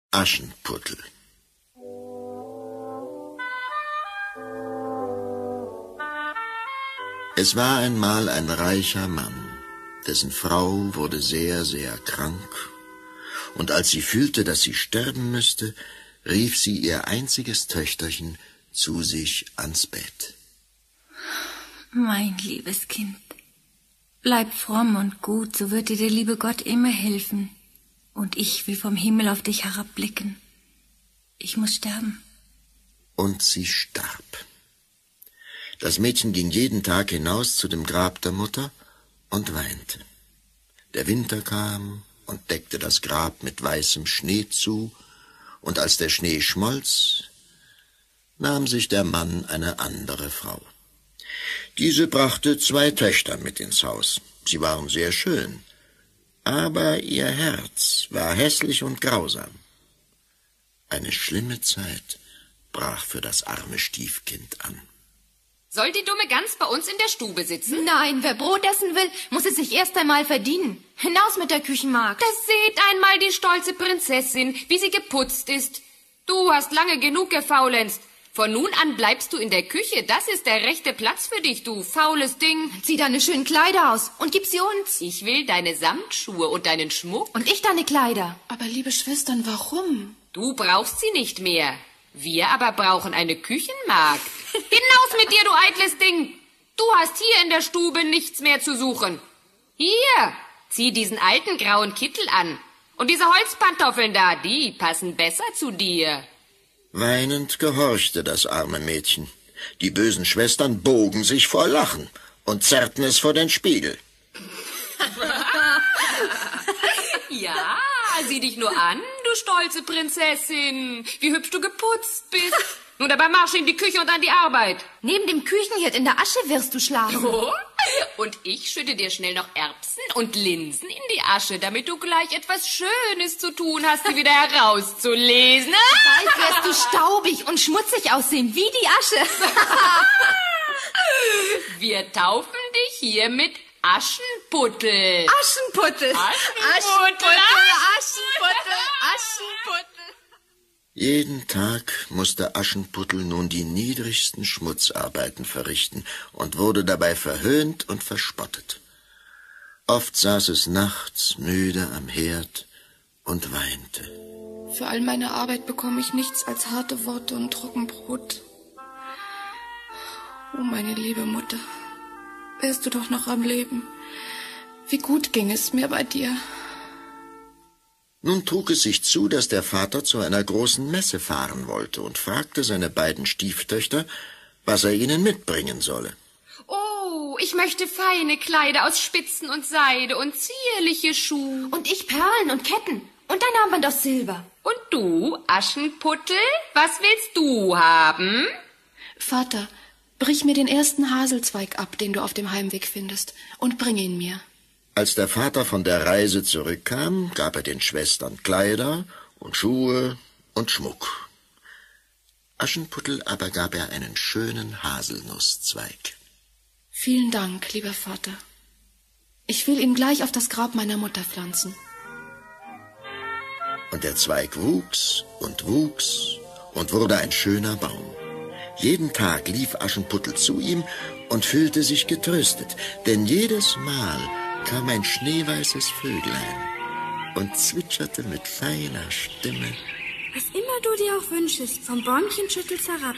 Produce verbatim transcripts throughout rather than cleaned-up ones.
Aschenputtel. Es war einmal ein reicher Mann, dessen Frau wurde sehr, sehr krank, und als sie fühlte, dass sie sterben müsste, rief sie ihr einziges Töchterchen zu sich ans Bett. Mein liebes Kind, bleib fromm und gut, so wird dir der liebe Gott immer helfen. Und ich will vom Himmel auf dich herabblicken. Ich muss sterben. Und sie starb. Das Mädchen ging jeden Tag hinaus zu dem Grab der Mutter und weinte. Der Winter kam und deckte das Grab mit weißem Schnee zu, und als der Schnee schmolz, nahm sich der Mann eine andere Frau. Diese brachte zwei Töchter mit ins Haus. Sie waren sehr schön, aber ihr Herz war hässlich und grausam. Eine schlimme Zeit brach für das arme Stiefkind an. Soll die dumme Gans bei uns in der Stube sitzen? Nein, wer Brot essen will, muss es sich erst einmal verdienen. Hinaus mit der Küchenmagd. Das seht einmal die stolze Prinzessin, wie sie geputzt ist. Du hast lange genug gefaulenzt. Von nun an bleibst du in der Küche. Das ist der rechte Platz für dich, du faules Ding. Zieh deine schönen Kleider aus und gib sie uns. Ich will deine Samtschuhe und deinen Schmuck. Und ich deine Kleider. Aber liebe Schwestern, warum? Du brauchst sie nicht mehr. Wir aber brauchen eine Küchenmagd. Hinaus mit dir, du eitles Ding. Du hast hier in der Stube nichts mehr zu suchen. Hier, zieh diesen alten grauen Kittel an. Und diese Holzpantoffeln da, die passen besser zu dir. Weinend gehorchte das arme Mädchen. Die bösen Schwestern bogen sich vor Lachen und zerrten es vor den Spiegel. Ja, sieh dich nur an, du stolze Prinzessin, wie hübsch du geputzt bist. Nun dabei marsch in die Küche und an die Arbeit. Neben dem Küchenherd in der Asche wirst du schlafen. Oh, und ich schütte dir schnell noch Erbsen und Linsen in die Asche, damit du gleich etwas Schönes zu tun hast, sie wieder herauszulesen. Bald wirst du staubig und schmutzig aussehen, wie die Asche. Wir taufen dich hier mit Aschenputtel. Aschenputtel. Aschenputtel. Aschenputtel. Aschenputtel. Jeden Tag musste Aschenputtel nun die niedrigsten Schmutzarbeiten verrichten und wurde dabei verhöhnt und verspottet. Oft saß es nachts müde am Herd und weinte. Für all meine Arbeit bekomme ich nichts als harte Worte und Trockenbrot. Oh, meine liebe Mutter, wärst du doch noch am Leben. Wie gut ging es mir bei dir. Nun trug es sich zu, dass der Vater zu einer großen Messe fahren wollte und fragte seine beiden Stieftöchter, was er ihnen mitbringen solle. Oh, ich möchte feine Kleider aus Spitzen und Seide und zierliche Schuhe. Und ich Perlen und Ketten und ein Armband aus Silber. Und du, Aschenputtel, was willst du haben? Vater, brich mir den ersten Haselzweig ab, den du auf dem Heimweg findest, und bring ihn mir. Als der Vater von der Reise zurückkam, gab er den Schwestern Kleider und Schuhe und Schmuck. Aschenputtel aber gab er einen schönen Haselnusszweig. Vielen Dank, lieber Vater. Ich will ihn gleich auf das Grab meiner Mutter pflanzen. Und der Zweig wuchs und wuchs und wurde ein schöner Baum. Jeden Tag lief Aschenputtel zu ihm und fühlte sich getröstet, denn jedes Mal kam ein schneeweißes Vöglein und zwitscherte mit feiner Stimme. Was immer du dir auch wünschest, vom Bäumchen schüttelt's herab.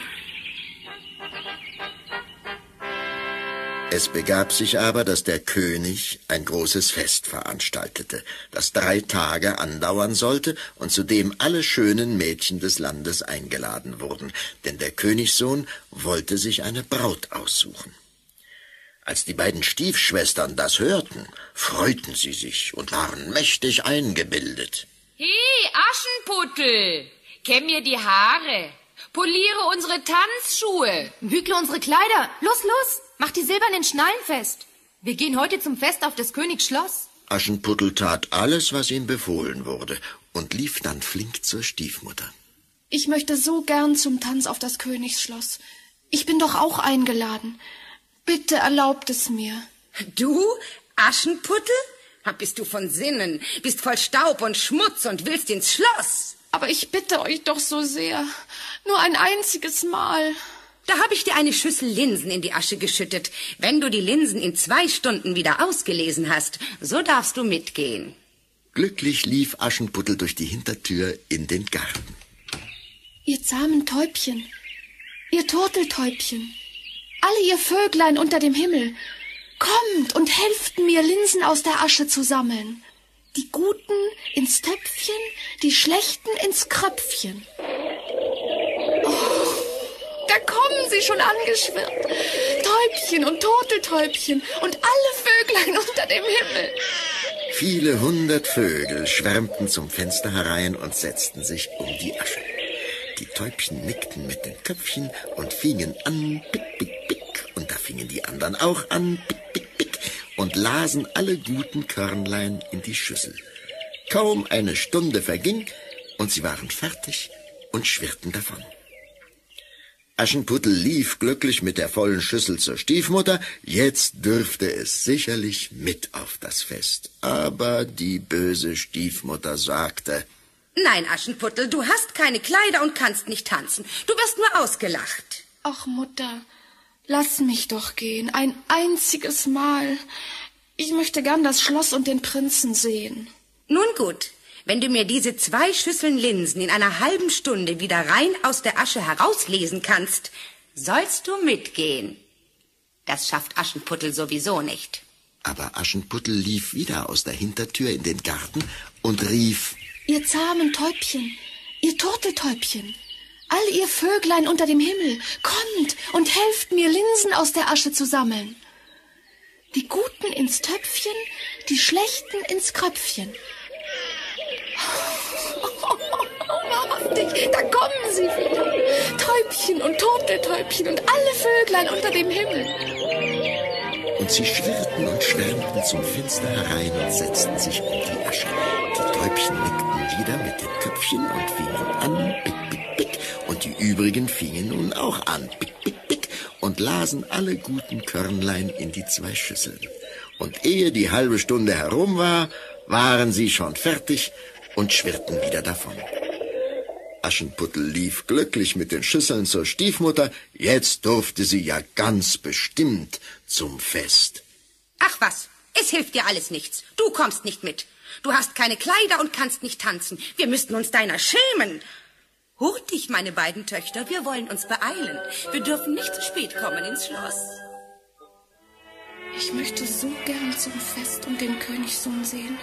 Es begab sich aber, dass der König ein großes Fest veranstaltete, das drei Tage andauern sollte und zu dem alle schönen Mädchen des Landes eingeladen wurden, denn der Königssohn wollte sich eine Braut aussuchen. Als die beiden Stiefschwestern das hörten, freuten sie sich und waren mächtig eingebildet. Hey, Aschenputtel, kämm mir die Haare, poliere unsere Tanzschuhe. Bügle unsere Kleider. Los, los, mach die silbernen Schnallen fest. Wir gehen heute zum Fest auf des Königs Schloss. Aschenputtel tat alles, was ihm befohlen wurde, und lief dann flink zur Stiefmutter. Ich möchte so gern zum Tanz auf das Königsschloss. Ich bin doch auch eingeladen. Bitte erlaubt es mir. Du, Aschenputtel? Bist du von Sinnen, bist voll Staub und Schmutz und willst ins Schloss? Aber ich bitte euch doch so sehr. Nur ein einziges Mal. Da habe ich dir eine Schüssel Linsen in die Asche geschüttet. Wenn du die Linsen in zwei Stunden wieder ausgelesen hast, so darfst du mitgehen. Glücklich lief Aschenputtel durch die Hintertür in den Garten. Ihr zahmen Täubchen, ihr Turteltäubchen, alle ihr Vöglein unter dem Himmel, kommt und helft mir, Linsen aus der Asche zu sammeln. Die Guten ins Töpfchen, die Schlechten ins Kröpfchen. Oh, da kommen sie schon angeschwirrt. Täubchen und Turteltäubchen und alle Vöglein unter dem Himmel. Viele hundert Vögel schwärmten zum Fenster herein und setzten sich um die Asche. Die Täubchen nickten mit den Köpfchen und fingen an, pick, pick, pick. Und da fingen die anderen auch an, pick, pick, pick. Und lasen alle guten Körnlein in die Schüssel. Kaum eine Stunde verging, und sie waren fertig und schwirrten davon. Aschenputtel lief glücklich mit der vollen Schüssel zur Stiefmutter. Jetzt dürfte es sicherlich mit auf das Fest. Aber die böse Stiefmutter sagte: Nein, Aschenputtel, du hast keine Kleider und kannst nicht tanzen. Du wirst nur ausgelacht. Ach, Mutter, lass mich doch gehen, ein einziges Mal. Ich möchte gern das Schloss und den Prinzen sehen. Nun gut, wenn du mir diese zwei Schüsseln Linsen in einer halben Stunde wieder rein aus der Asche herauslesen kannst, sollst du mitgehen. Das schafft Aschenputtel sowieso nicht. Aber Aschenputtel lief wieder aus der Hintertür in den Garten und rief: Ihr zahmen Täubchen, ihr Turteltäubchen, all ihr Vöglein unter dem Himmel, kommt und helft mir, Linsen aus der Asche zu sammeln. Die Guten ins Töpfchen, die Schlechten ins Kröpfchen. Wahrhaftig, da kommen sie wieder. Täubchen und Turteltäubchen und alle Vöglein unter dem Himmel. Und sie schwirrten und schwärmten zum Fenster herein und setzten sich um die Asche. Die Täubchen nickten wieder mit den Köpfchen und fingen an, pick, pick, pick. Und die übrigen fingen nun auch an, pick, pick, pick. Und lasen alle guten Körnlein in die zwei Schüsseln. Und ehe die halbe Stunde herum war, waren sie schon fertig und schwirrten wieder davon. Aschenputtel lief glücklich mit den Schüsseln zur Stiefmutter. Jetzt durfte sie ja ganz bestimmt zum Fest. Ach was, es hilft dir alles nichts. Du kommst nicht mit. Du hast keine Kleider und kannst nicht tanzen. Wir müssten uns deiner schämen. Hurtig, meine beiden Töchter, wir wollen uns beeilen. Wir dürfen nicht zu spät kommen ins Schloss. Ich möchte so gern zum Fest und den Königssohn sehen.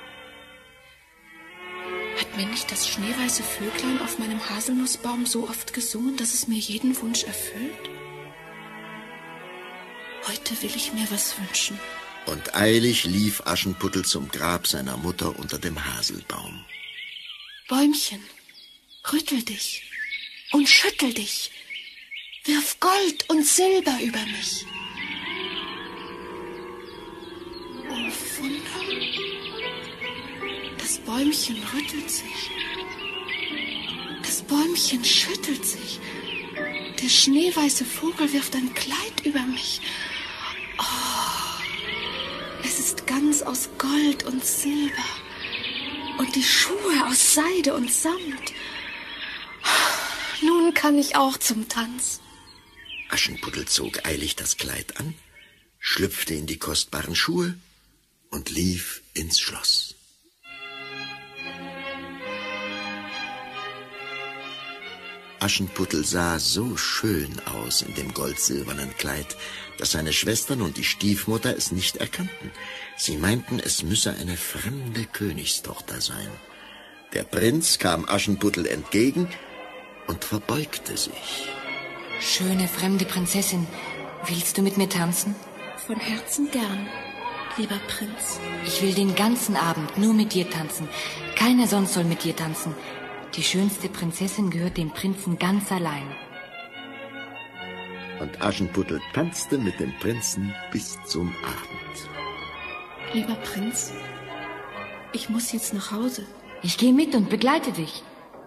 Hat mir nicht das schneeweiße Vöglein auf meinem Haselnussbaum so oft gesungen, dass es mir jeden Wunsch erfüllt? Heute will ich mir was wünschen. Und eilig lief Aschenputtel zum Grab seiner Mutter unter dem Haselbaum. Bäumchen, rüttel dich und schüttel dich. Wirf Gold und Silber über mich. Oh, Wunder. Das Bäumchen rüttelt sich. Das Bäumchen schüttelt sich. Der schneeweiße Vogel wirft ein Kleid über mich. Oh, es ist ganz aus Gold und Silber. Und die Schuhe aus Seide und Samt. Nun kann ich auch zum Tanz. Aschenputtel zog eilig das Kleid an, schlüpfte in die kostbaren Schuhe und lief ins Schloss. Aschenputtel sah so schön aus in dem goldsilbernen Kleid, dass seine Schwestern und die Stiefmutter es nicht erkannten. Sie meinten, es müsse eine fremde Königstochter sein. Der Prinz kam Aschenputtel entgegen und verbeugte sich. Schöne fremde Prinzessin, willst du mit mir tanzen? Von Herzen gern, lieber Prinz. Ich will den ganzen Abend nur mit dir tanzen. Keiner sonst soll mit dir tanzen. Die schönste Prinzessin gehört dem Prinzen ganz allein. Und Aschenputtel tanzte mit dem Prinzen bis zum Abend. Lieber Prinz, ich muss jetzt nach Hause. Ich gehe mit und begleite dich.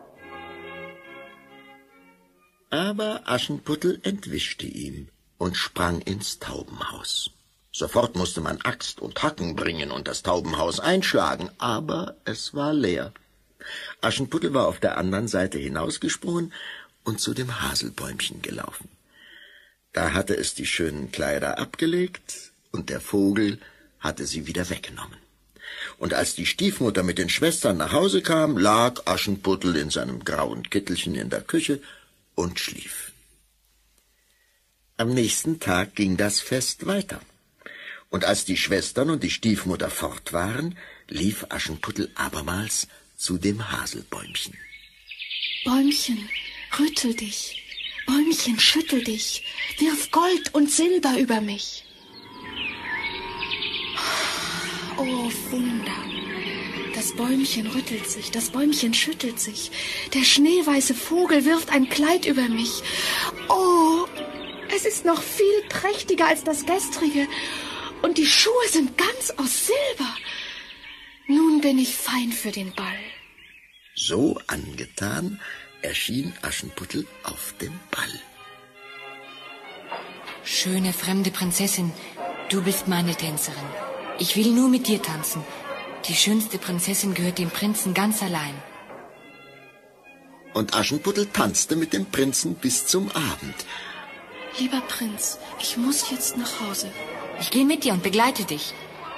Aber Aschenputtel entwischte ihm und sprang ins Taubenhaus. Sofort musste man Axt und Hacken bringen und das Taubenhaus einschlagen, aber es war leer. Aschenputtel war auf der anderen Seite hinausgesprungen und zu dem Haselbäumchen gelaufen. Da hatte es die schönen Kleider abgelegt und der Vogel hatte sie wieder weggenommen. Und als die Stiefmutter mit den Schwestern nach Hause kam, lag Aschenputtel in seinem grauen Kittelchen in der Küche und schlief. Am nächsten Tag ging das Fest weiter. Und als die Schwestern und die Stiefmutter fort waren, lief Aschenputtel abermals zu dem Haselbäumchen. Bäumchen, rüttel dich. Bäumchen, schüttel dich. Wirf Gold und Silber über mich. Oh, Wunder. Das Bäumchen rüttelt sich, das Bäumchen schüttelt sich. Der schneeweiße Vogel wirft ein Kleid über mich. Oh, es ist noch viel prächtiger als das gestrige. Und die Schuhe sind ganz aus Silber. Nun bin ich fein für den Ball. So angetan erschien Aschenputtel auf dem Ball. Schöne fremde Prinzessin, du bist meine Tänzerin. Ich will nur mit dir tanzen. Die schönste Prinzessin gehört dem Prinzen ganz allein. Und Aschenputtel tanzte mit dem Prinzen bis zum Abend. Lieber Prinz, ich muss jetzt nach Hause. Ich gehe mit dir und begleite dich.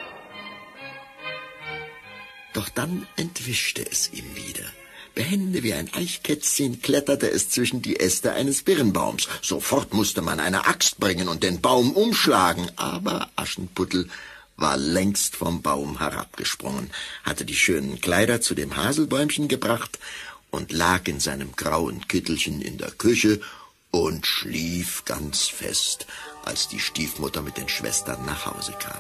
Doch dann entwischte es ihm wieder. Behende wie ein Eichkätzchen kletterte es zwischen die Äste eines Birnbaums. Sofort musste man eine Axt bringen und den Baum umschlagen. Aber Aschenputtel war längst vom Baum herabgesprungen, hatte die schönen Kleider zu dem Haselbäumchen gebracht und lag in seinem grauen Kittelchen in der Küche und schlief ganz fest, als die Stiefmutter mit den Schwestern nach Hause kam.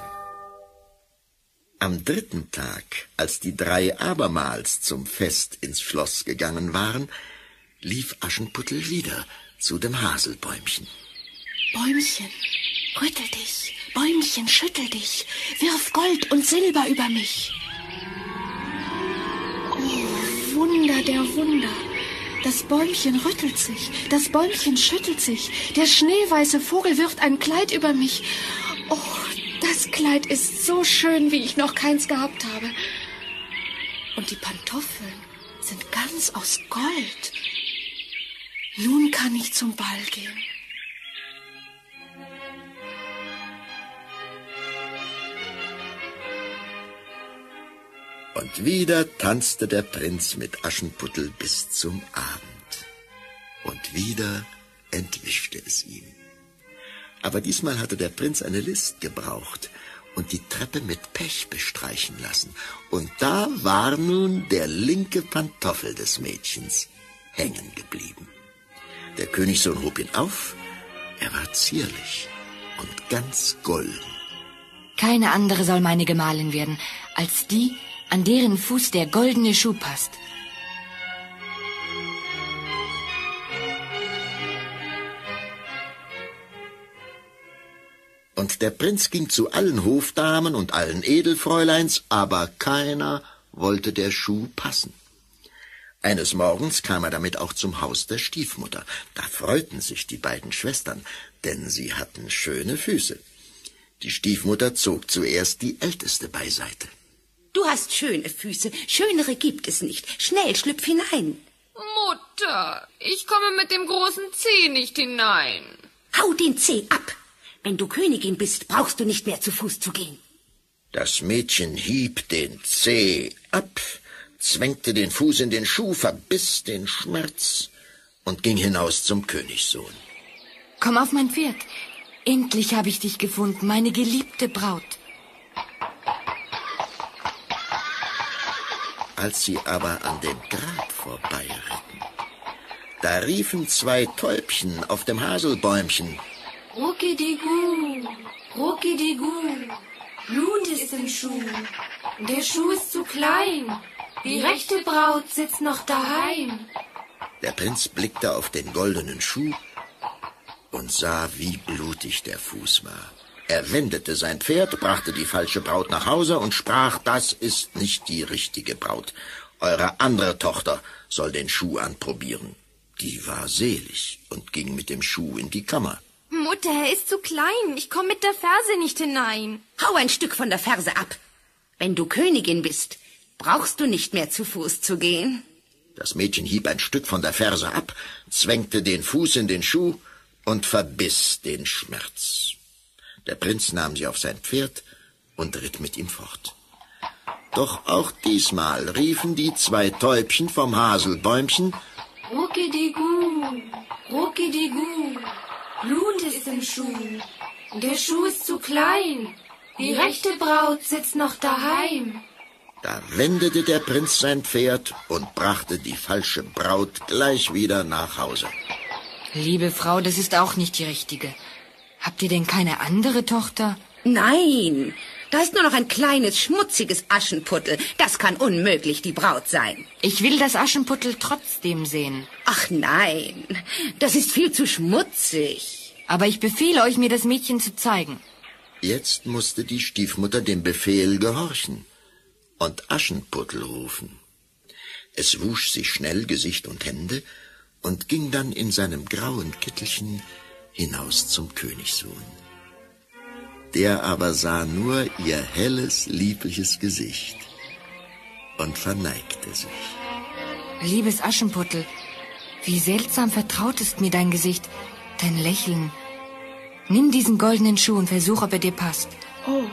Am dritten Tag, als die drei abermals zum Fest ins Schloss gegangen waren, lief Aschenputtel wieder zu dem Haselbäumchen. Bäumchen, rüttel dich, Bäumchen, schüttel dich, wirf Gold und Silber über mich. Oh, Wunder der Wunder. Das Bäumchen rüttelt sich, das Bäumchen schüttelt sich, der schneeweiße Vogel wirft ein Kleid über mich. Oh, das Kleid ist so schön, wie ich noch keins gehabt habe. Und die Pantoffeln sind ganz aus Gold. Nun kann ich zum Ball gehen. Und wieder tanzte der Prinz mit Aschenputtel bis zum Abend. Und wieder entwischte es ihm. Aber diesmal hatte der Prinz eine List gebraucht und die Treppe mit Pech bestreichen lassen. Und da war nun der linke Pantoffel des Mädchens hängen geblieben. Der Königssohn hob ihn auf. Er war zierlich und ganz golden. Keine andere soll meine Gemahlin werden, als die, an deren Fuß der goldene Schuh passt. Und der Prinz ging zu allen Hofdamen und allen Edelfräuleins, aber keiner wollte der Schuh passen. Eines Morgens kam er damit auch zum Haus der Stiefmutter. Da freuten sich die beiden Schwestern, denn sie hatten schöne Füße. Die Stiefmutter zog zuerst die Älteste beiseite. Du hast schöne Füße, schönere gibt es nicht. Schnell, schlüpf hinein. Mutter, ich komme mit dem großen Zeh nicht hinein. Hau den Zeh ab. Wenn du Königin bist, brauchst du nicht mehr zu Fuß zu gehen. Das Mädchen hieb den Zeh ab, zwängte den Fuß in den Schuh, verbiss den Schmerz und ging hinaus zum Königssohn. Komm auf mein Pferd. Endlich habe ich dich gefunden, meine geliebte Braut. Als sie aber an dem Grab vorbeiritten, da riefen zwei Täubchen auf dem Haselbäumchen: Ruckidigu, Ruckidigu, Blut ist im Schuh, der Schuh ist zu klein, die rechte Braut sitzt noch daheim. Der Prinz blickte auf den goldenen Schuh und sah, wie blutig der Fuß war. Er wendete sein Pferd, brachte die falsche Braut nach Hause und sprach: Das ist nicht die richtige Braut. Eure andere Tochter soll den Schuh anprobieren. Die war selig und ging mit dem Schuh in die Kammer. Mutter, er ist zu klein. Ich komme mit der Ferse nicht hinein. Hau ein Stück von der Ferse ab. Wenn du Königin bist, brauchst du nicht mehr zu Fuß zu gehen. Das Mädchen hieb ein Stück von der Ferse ab, zwängte den Fuß in den Schuh und verbiss den Schmerz. Der Prinz nahm sie auf sein Pferd und ritt mit ihm fort. Doch auch diesmal riefen die zwei Täubchen vom Haselbäumchen: Ruckidigu, ruckidigu, Blut ist im Schuh, der Schuh ist zu klein, die rechte Braut sitzt noch daheim. Da wendete der Prinz sein Pferd und brachte die falsche Braut gleich wieder nach Hause. Liebe Frau, das ist auch nicht die richtige. Habt ihr denn keine andere Tochter? Nein, da ist nur noch ein kleines, schmutziges Aschenputtel. Das kann unmöglich die Braut sein. Ich will das Aschenputtel trotzdem sehen. Ach nein, das ist viel zu schmutzig. Aber ich befehle euch, mir das Mädchen zu zeigen. Jetzt musste die Stiefmutter dem Befehl gehorchen und Aschenputtel rufen. Es wusch sich schnell Gesicht und Hände und ging dann in seinem grauen Kittelchen hinaus zum Königssohn. Der aber sah nur ihr helles, liebliches Gesicht und verneigte sich. Liebes Aschenputtel, wie seltsam vertraut ist mir dein Gesicht, dein Lächeln. Nimm diesen goldenen Schuh und versuch, ob er dir passt. Oh,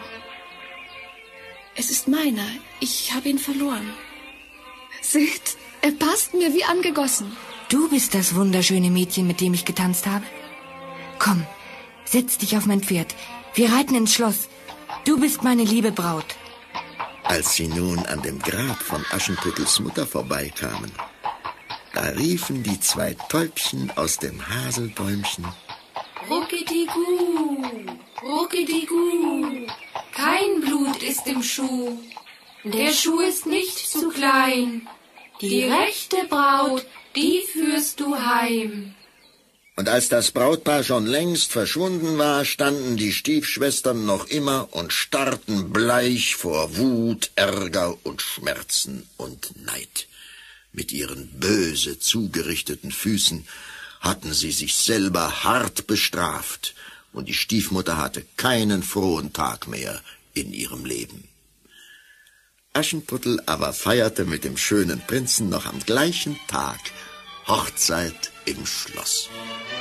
es ist meiner. Ich habe ihn verloren. Seht, er passt mir wie angegossen. Du bist das wunderschöne Mädchen, mit dem ich getanzt habe. Komm, setz dich auf mein Pferd. Wir reiten ins Schloss. Du bist meine liebe Braut. Als sie nun an dem Grab von Aschenputtels Mutter vorbeikamen, da riefen die zwei Täubchen aus dem Haselbäumchen: Ruckidigu, ruckidigu, kein Blut ist im Schuh, der Schuh ist nicht zu klein, die rechte Braut, die führst du heim. Und als das Brautpaar schon längst verschwunden war, standen die Stiefschwestern noch immer und starrten bleich vor Wut, Ärger und Schmerzen und Neid. Mit ihren böse zugerichteten Füßen hatten sie sich selber hart bestraft, und die Stiefmutter hatte keinen frohen Tag mehr in ihrem Leben. Aschenputtel aber feierte mit dem schönen Prinzen noch am gleichen Tag Hochzeit im Schloss.